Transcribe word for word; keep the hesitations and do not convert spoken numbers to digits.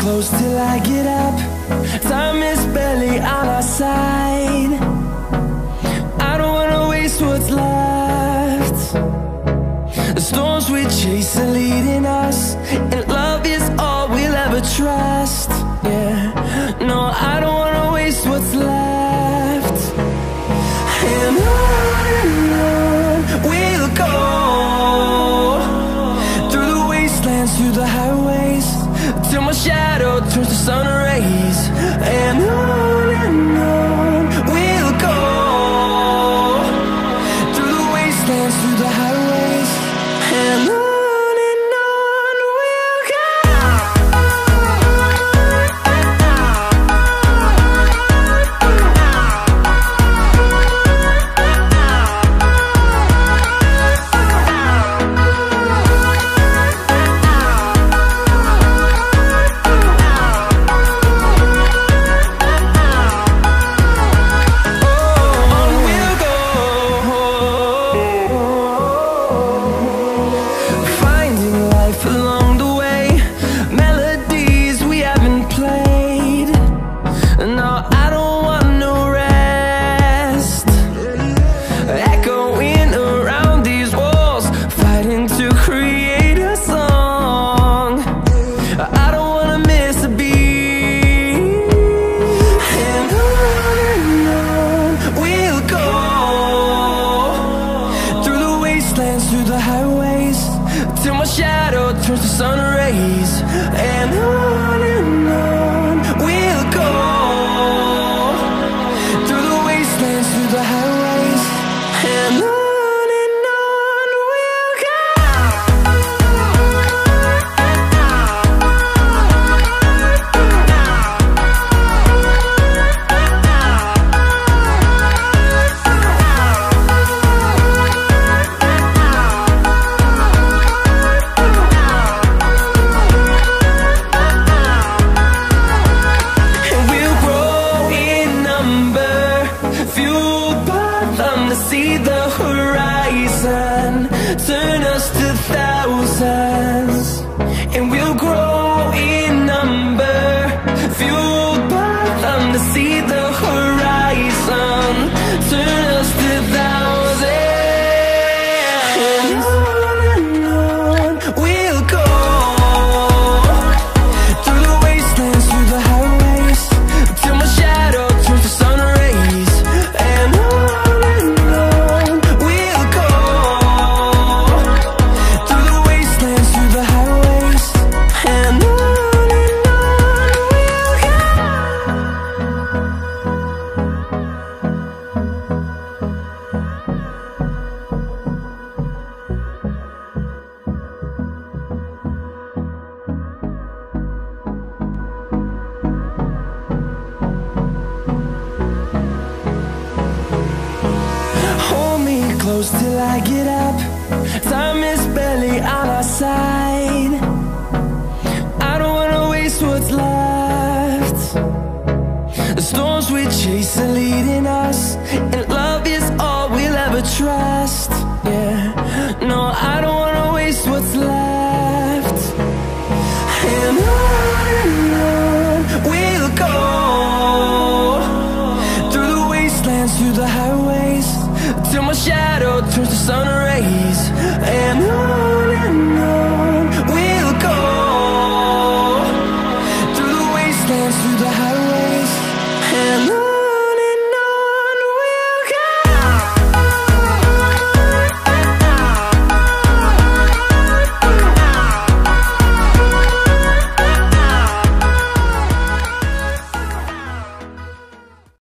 close till I get up. Time is barely on our side. I don't wanna waste what's left. The storms we chase are leading us, and love is all we'll ever trust. Yeah, no, I don't wanna waste what's left. And on and on we'll go, through the wastelands, through the highways, till my shadow turns to sun rays. And on and on we'll go, through the wastelands, through the highways, and on. Through the highways, till my shadow turns to sun rays. And on and on we'll go, through the wastelands, through the highways, and on. See the horizon turn us to thousands, and we'll grow in number, fueled by them. To see the horizon turn us to thousands, and on and on we'll go, through the wastelands, through the highways, till my shadow turns to sun rays. And on close till I get up. Time is barely on our side. I don't wanna waste what's left. The storms we chase are leading us, and love is all we'll ever trust. Yeah, no, I don't wanna waste what's left. And I